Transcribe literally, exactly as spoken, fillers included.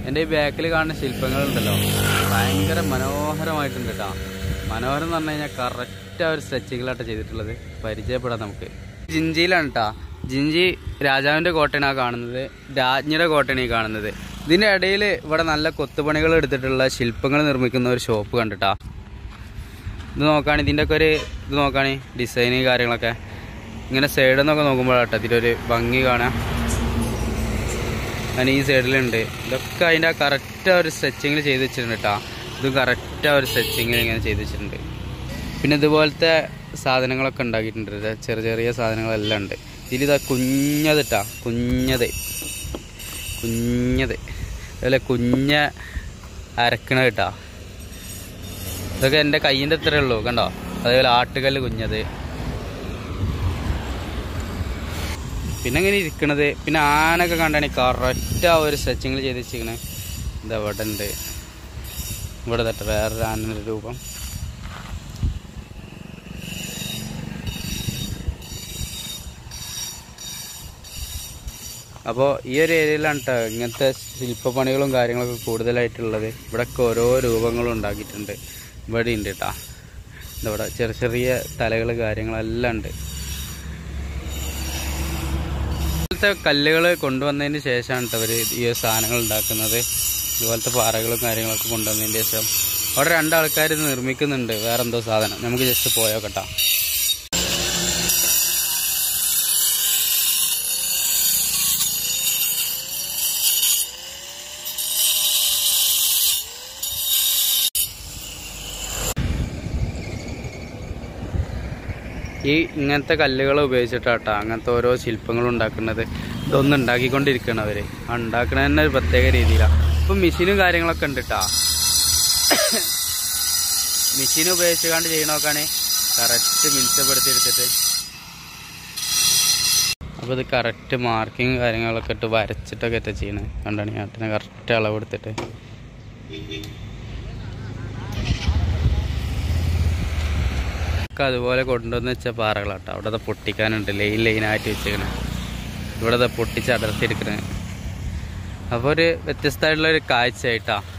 എൻ്റെ ഈ ബാക്കിൽ കാണുന്ന ശില്പങ്ങളുണ്ടല്ലോ ഭയങ്കര മനോഹരമായിട്ടുണ്ട് കേട്ടോ. മനോഹരം എന്ന് പറഞ്ഞു കഴിഞ്ഞാൽ കറക്റ്റ് ആ ഒരു സ്ട്രെച്ചിങ്ങിലായിട്ട് ചെയ്തിട്ടുള്ളത്. പരിചയപ്പെടാം നമുക്ക്. ജിഞ്ചിയിലാണ് കേട്ടോ. ജിഞ്ചി രാജാവിൻ്റെ കോട്ടയാണ് കാണുന്നത്, രാജ്ഞിയുടെ കോട്ടയാണ് ഈ കാണുന്നത്. ഇതിൻ്റെ ഇടയിൽ ഇവിടെ നല്ല കൊത്തുപണികൾ എടുത്തിട്ടുള്ള ശില്പങ്ങൾ നിർമ്മിക്കുന്ന ഒരു ഷോപ്പ് കണ്ടിട്ടാ. ഇത് നോക്കുകയാണെങ്കിൽ ഇതിൻ്റെ ഒക്കെ ഒരു ഇത് നോക്കുകയാണെങ്കിൽ ഡിസൈന് കാര്യങ്ങളൊക്കെ ഇങ്ങനെ സൈഡിൽ നിന്നൊക്കെ നോക്കുമ്പോഴാട്ടോ ഇതിൻ്റെ ഒരു ഭംഗി കാണാം. അങ്ങനെ ഈ സൈഡിലുണ്ട്. ഇതൊക്കെ അതിൻ്റെ കറക്റ്റ് ആ ഒരു സ്ട്രെച്ചിങ്ങിൽ ചെയ്ത് വെച്ചിട്ടുണ്ട് കേട്ടോ. ഇത് കറക്റ്റ് ആ ഒരു സ്ട്രെച്ചിങ്ങിൽ ഇങ്ങനെ ചെയ്ത് വെച്ചിട്ടുണ്ട്. പിന്നെ ഇതുപോലത്തെ സാധനങ്ങളൊക്കെ ഉണ്ടാക്കിയിട്ടുണ്ട്. ചെറിയ ചെറിയ സാധനങ്ങളെല്ലാം ഉണ്ട്. ഇതിലിതാ കുഞ്ഞത് ഇട്ടാ, കുഞ്ഞത് കുഞ്ഞത് അതുപോലെ കുഞ്ഞ അരക്കണ കേട്ടാ. ഇതൊക്കെ എൻ്റെ കയ്യിൻ്റെ അത്രേ ഉള്ളൂ കണ്ടോ. അതേപോലെ ആട്ടുകല്ല് കുഞ്ഞത്. പിന്നെ ഇങ്ങനെ ഇരിക്കണത്. പിന്നെ ആനൊക്കെ കണ്ടാണെങ്കിൽ കറക്റ്റ് ആ ഒരു സ്ട്രെച്ചിങ്ങിൽ ചെയ്ത് വെച്ചിരിക്കണേ. എന്താ ഇവിടെ ഉണ്ട്, ഇവിടെ തട്ടെ വേറൊരു ആനയുടെ രൂപം. അപ്പോൾ ഈ ഒരു ഏരിയയിലാണ് കേട്ടോ ഇങ്ങനത്തെ ശില്പപ്പണികളും കാര്യങ്ങളൊക്കെ കൂടുതലായിട്ടുള്ളത്. ഇവിടെയൊക്കെ ഓരോ രൂപങ്ങളും ഉണ്ടാക്കിയിട്ടുണ്ട്. ഇവിടെ ഉണ്ട് കേട്ടോ. ഇവിടെ ചെറിയ ചെറിയ തലകൾ കാര്യങ്ങളെല്ലാം ഉണ്ട്. ഇതുപോലത്തെ കല്ലുകൾ കൊണ്ടുവന്നതിന് ശേഷമാണ് കേട്ടോ അവർ ഈ സാധനങ്ങൾ ഉണ്ടാക്കുന്നത്. ഇതുപോലത്തെ പാറകളും കാര്യങ്ങളൊക്കെ കൊണ്ടുവന്നതിന് ശേഷം അവിടെ രണ്ടാൾക്കാർ ഇത് നിർമ്മിക്കുന്നുണ്ട് വേറെന്തോ സാധനം. നമുക്ക് ജസ്റ്റ് പോയോ കേട്ടോ. ഈ ഇങ്ങനത്തെ കല്ലുകൾ ഉപയോഗിച്ചിട്ടാട്ടോ അങ്ങനത്തെ ഓരോ ശില്പങ്ങളും ഉണ്ടാക്കുന്നത്. ഇതൊന്നും ഉണ്ടാക്കിക്കൊണ്ടിരിക്കണം അവർ. ആ ഉണ്ടാക്കണ തന്നെ ഒരു പ്രത്യേക രീതിയിലാണ്. ഇപ്പം മെഷീനും കാര്യങ്ങളൊക്കെ ഉണ്ട് കേട്ടോ. മെഷീൻ ഉപയോഗിച്ചുകൊണ്ട് ചെയ്യണമൊക്കെയാണ് കറക്റ്റ് മിനുസപ്പെടുത്തി എടുത്തിട്ട്. അപ്പോൾ ഇത് കറക്റ്റ് മാർക്കിങ് കാര്യങ്ങളൊക്കെ ഇട്ട് വരച്ചിട്ടൊക്കെ ഇട്ട് ചെയ്യണേ. കണ്ടാണ് ആട്ടിനെ കറക്റ്റ് അളവെടുത്തിട്ട്. അതുപോലെ കൊണ്ടുവന്ന് വെച്ച പാറകളാട്ടോ. അവിടെ പൊട്ടിക്കാനുണ്ട്, ലൈൻ ലൈനായിട്ട് വെച്ചേക്കണേ. ഇവിടെ പൊട്ടിച്ച് അടർത്തിയെടുക്കണേ. അപ്പോൾ ഒരു വ്യത്യസ്തമായിട്ടുള്ളൊരു കാഴ്ചയായിട്ടാണ്